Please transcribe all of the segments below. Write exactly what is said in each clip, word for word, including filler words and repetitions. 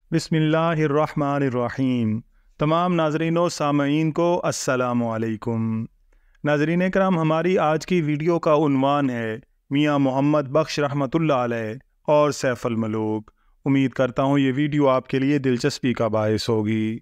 بسم اللہ الرحمن الرحیم۔ تمام ناظرین و سامعین کو السلام علیکم۔ ناظرین کرام، ہماری آج کی ویڈیو کا عنوان ہے میاں محمد بخش رحمۃ اللہ علیہ اور سیف الملوک۔ امید کرتا ہوں یہ ویڈیو آپ کے لیے دلچسپی کا باعث ہوگی۔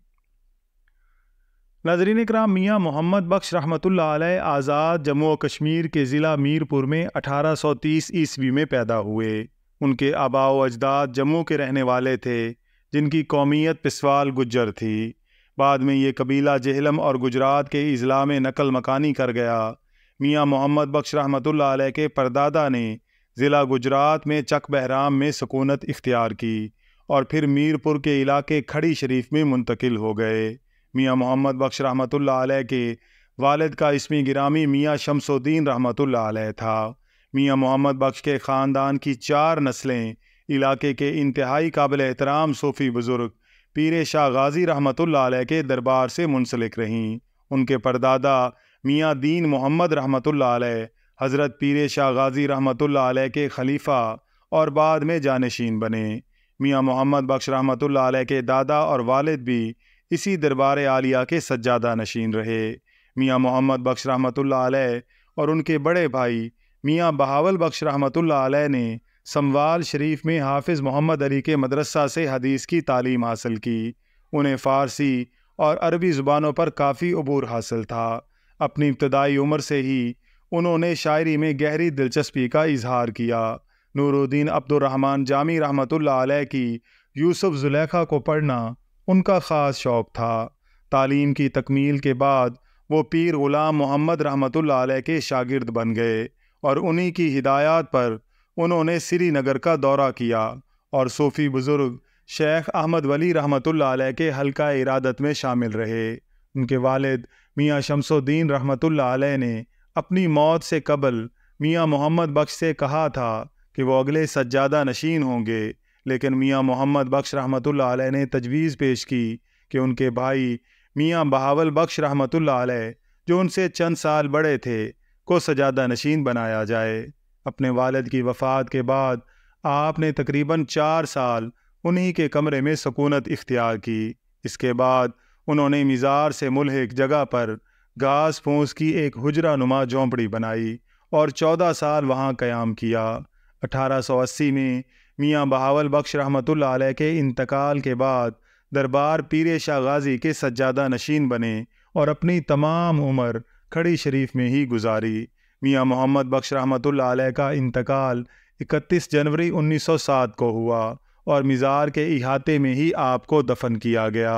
ناظرین کرام، میاں محمد بخش رحمۃ اللہ علیہ آزاد جموں و کشمیر کے ضلع میرپور میں اٹھارہ سو تیس عیسوی میں پیدا ہوئے۔ ان کے آباء و اجداد جموں کے رہنے والے تھے، جن کی قومیت پسوال گجر تھی۔ بعد میں یہ قبیلہ جہلم اور گجرات کے اضلاع میں نقل مکانی کر گیا۔ میاں محمد بخش رحمۃ اللہ علیہ کے پردادا نے ضلع گجرات میں چک بہرام میں سکونت اختیار کی اور پھر میرپور کے علاقے کھڑی شریف میں منتقل ہو گئے۔ میاں محمد بخش رحمۃ اللہ علیہ کے والد کا اسم گرامی میاں شمس الدین رحمۃ اللہ علیہ تھا۔ میاں محمد بخش کے خاندان کی چار نسلیں علاقے کے انتہائی قابل احترام صوفی بزرگ پیر شاہ غازی رحمۃ اللہ علیہ کے دربار سے منسلک رہیں۔ ان کے پردادا میاں دین محمد رحمۃ اللہ علیہ حضرت پیر شاہ غازی رحمۃ اللہ علیہ کے خلیفہ اور بعد میں جانشین بنے۔ میاں محمد بخش رحمۃ اللہ علیہ کے دادا اور والد بھی اسی دربار عالیہ کے سجادہ نشین رہے۔ میاں محمد بخش رحمۃ اللہ علیہ اور ان کے بڑے بھائی میاں بہاول بخش رحمۃ اللہ علیہ نے سموال شریف میں حافظ محمد علی کے مدرسہ سے حدیث کی تعلیم حاصل کی۔ انہیں فارسی اور عربی زبانوں پر کافی عبور حاصل تھا۔ اپنی ابتدائی عمر سے ہی انہوں نے شاعری میں گہری دلچسپی کا اظہار کیا۔ نور الدین عبد الرحمن جامی رحمۃ اللہ علیہ کی یوسف زلیخا کو پڑھنا ان کا خاص شوق تھا۔ تعلیم کی تکمیل کے بعد وہ پیر غلام محمد رحمۃ اللہ علیہ کے شاگرد بن گئے اور انہی کی ہدایات پر انہوں نے سری نگر کا دورہ کیا اور صوفی بزرگ شیخ احمد ولی رحمۃ اللہ علیہ کے حلقہ ارادت میں شامل رہے۔ ان کے والد میاں شمس الدین رحمۃ اللہ علیہ نے اپنی موت سے قبل میاں محمد بخش سے کہا تھا کہ وہ اگلے سجادہ نشین ہوں گے، لیکن میاں محمد بخش رحمۃ اللہ علیہ نے تجویز پیش کی کہ ان کے بھائی میاں بہاول بخش رحمۃ اللہ علیہ، جو ان سے چند سال بڑے تھے، کو سجادہ نشین بنایا جائے۔ اپنے والد کی وفات کے بعد آپ نے تقریباً چار سال انہی کے کمرے میں سکونت اختیار کی۔ اس کے بعد انہوں نے مزار سے ملحق جگہ پر گھاس پھوس کی ایک حجرہ نما جھونپڑی بنائی اور چودہ سال وہاں قیام کیا۔ اٹھارہ سو اسی میں میاں بہاول بخش رحمۃ اللہ علیہ کے انتقال کے بعد دربار پیر شاہ غازی کے سجادہ نشین بنے اور اپنی تمام عمر کھڑی شریف میں ہی گزاری۔ میاں محمد بخش رحمۃ اللہ علیہ کا انتقال اکتیس جنوری انیس سو سات کو ہوا اور مزار کے احاطے میں ہی آپ کو دفن کیا گیا۔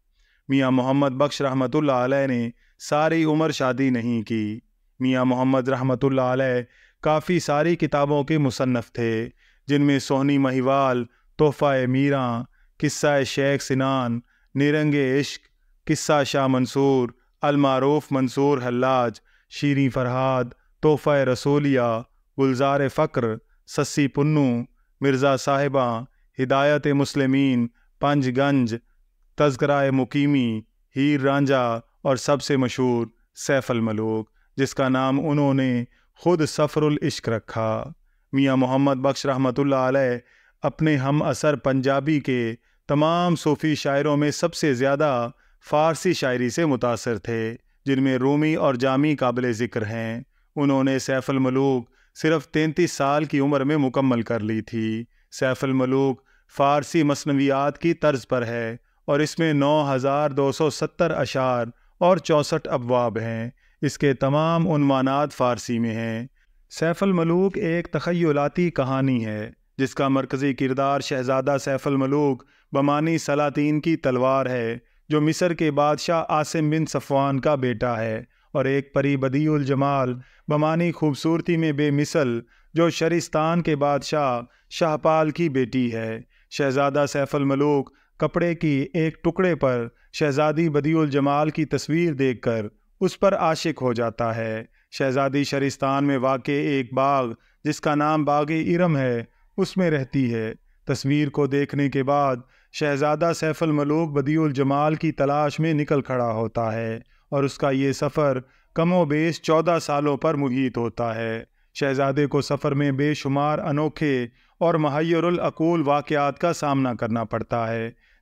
میاں محمد بخش رحمۃ اللہ علیہ نے ساری عمر شادی نہیں کی۔ میاں محمد رحمۃ اللہ علیہ کافی ساری کتابوں کے مصنف تھے، جن میں سہنی مہیوال، تحفہ میراں، قصہ شیخ سنان، نیرنگ عشق، قصہ شاہ منصور، المعروف منصور حلاج، شیریں فرہاد، تحفہ رسولیہ، گلزار فقر، سسی پنو، مرزا صاحباں، ہدایت مسلمین، پنج گنج، تذکرہ مقیمی، ہیر رانجھا اور سب سے مشہور سیف الملوک، جس کا نام انہوں نے خود سفر العشق رکھا۔ میاں محمد بخش رحمۃ اللہ علیہ اپنے ہم اثر پنجابی کے تمام صوفی شاعروں میں سب سے زیادہ فارسی شاعری سے متاثر تھے، جن میں رومی اور جامی قابل ذکر ہیں۔ انہوں نے سیف الملوک صرف تینتیس سال کی عمر میں مکمل کر لی تھی۔ سیف الملوک فارسی مثنویات کی طرز پر ہے اور اس میں نو ہزار دو سو ستر اشعار اور چونسٹھ ابواب ہیں۔ اس کے تمام عنوانات فارسی میں ہیں۔ سیف الملوک ایک تخیلاتی کہانی ہے جس کا مرکزی کردار شہزادہ سیف الملوک بمانی سلاطین کی تلوار ہے، جو مصر کے بادشاہ عاصم بن صفوان کا بیٹا ہے، اور ایک پری بدیع الجمال بمانی خوبصورتی میں بے مثل، جو شرستان کے بادشاہ شاہپال کی بیٹی ہے۔ شہزادہ سیف الملوک کپڑے کی ایک ٹکڑے پر شہزادی بدیع الجمال کی تصویر دیکھ کر اس پر عاشق ہو جاتا ہے۔ شہزادی شرستان میں واقع ایک باغ جس کا نام باغ ارم ہے، اس میں رہتی ہے۔ تصویر کو دیکھنے کے بعد شہزادہ سیف الملوک بدیع الجمال کی تلاش میں نکل کھڑا ہوتا ہے اور اس کا یہ سفر کم و بیش چودہ سالوں پر محیط ہوتا ہے۔ شہزادے کو سفر میں بے شمار انوکھے اور محیر العقول واقعات کا سامنا کرنا پڑتا ہے،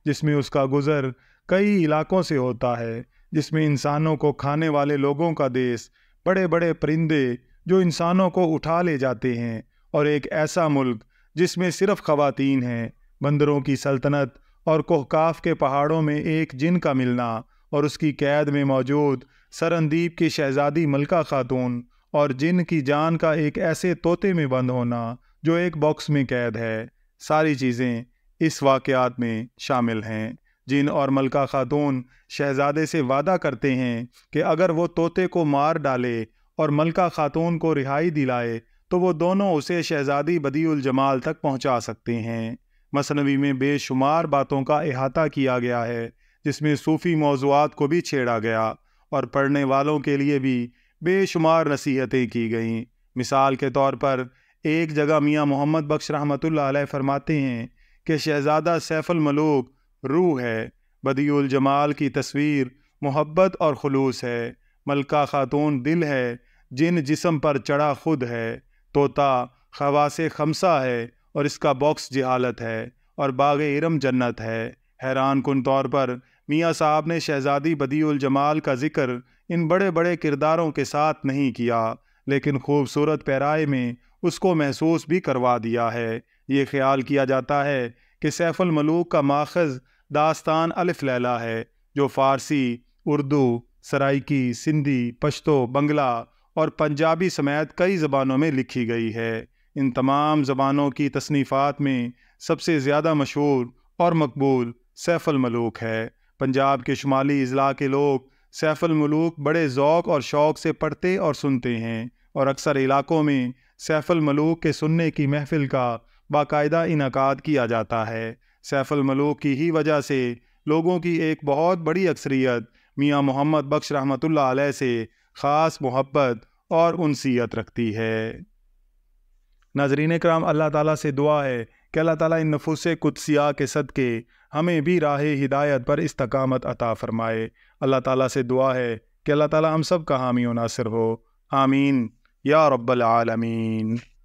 جس میں اس کا گزر کئی علاقوں سے ہوتا ہے، جس میں انسانوں کو کھانے والے لوگوں کا دیس، بڑے بڑے پرندے جو انسانوں کو اٹھا لے جاتے ہیں، اور ایک ایسا ملک جس میں صرف خواتین ہیں، بندروں کی سلطنت اور کوہکاف کے پہاڑوں میں ایک جن کا ملنا، اور اس کی قید میں موجود سرندیپ کی شہزادی ملکہ خاتون، اور جن کی جان کا ایک ایسے طوطے میں بند ہونا جو ایک باکس میں قید ہے، ساری چیزیں اس واقعات میں شامل ہیں۔ جن اور ملکہ خاتون شہزادے سے وعدہ کرتے ہیں کہ اگر وہ طوطے کو مار ڈالے اور ملکہ خاتون کو رہائی دلائے تو وہ دونوں اسے شہزادی بدیع الجمال تک پہنچا سکتے ہیں۔ مثنوی میں بے شمار باتوں کا احاطہ کیا گیا ہے، جس میں صوفی موضوعات کو بھی چھیڑا گیا، اور پڑھنے والوں کے لیے بھی بے شمار نصیحتیں کی گئیں۔ مثال کے طور پر ایک جگہ میاں محمد بخش رحمۃ اللہ علیہ فرماتے ہیں کہ شہزادہ سیف الملوک روح ہے، بدیع الجمال کی تصویر محبت اور خلوص ہے، ملکہ خاتون دل ہے، جن جسم پر چڑھا خود ہے، طوطا خواص خمسہ ہے اور اس کا باکس جہالت ہے، اور باغ ارم جنت ہے۔ حیران کن طور پر میاں صاحب نے شہزادی بدیع الجمال کا ذکر ان بڑے بڑے کرداروں کے ساتھ نہیں کیا، لیکن خوبصورت پیرائے میں اس کو محسوس بھی کروا دیا ہے۔ یہ خیال کیا جاتا ہے کہ سیف الملوک کا ماخذ داستان الف لیلہ ہے، جو فارسی، اردو، سرائیکی، سندھی، پشتو، بنگلہ اور پنجابی سمیت کئی زبانوں میں لکھی گئی ہے۔ ان تمام زبانوں کی تصنیفات میں سب سے زیادہ مشہور اور مقبول سیف الملوک ہے۔ پنجاب کے شمالی اضلاع کے لوگ سیف الملوک بڑے ذوق اور شوق سے پڑھتے اور سنتے ہیں، اور اکثر علاقوں میں سیف الملوک کے سننے کی محفل کا باقاعدہ انعقاد کیا جاتا ہے۔ سیف الملوک کی ہی وجہ سے لوگوں کی ایک بہت بڑی اکثریت میاں محمد بخش رحمۃ اللہ علیہ سے خاص محبت اور انسیت رکھتی ہے۔ ناظرین اکرام، اللہ تعالیٰ سے دعا ہے کہ اللہ تعالیٰ ان نفوس قدسیہ کے صدقے ہمیں بھی راہ ہدایت پر استقامت عطا فرمائے۔ اللہ تعالیٰ سے دعا ہے کہ اللہ تعالیٰ ہم سب کا حامی و ناصر ہو، آمین یا رب العالمین۔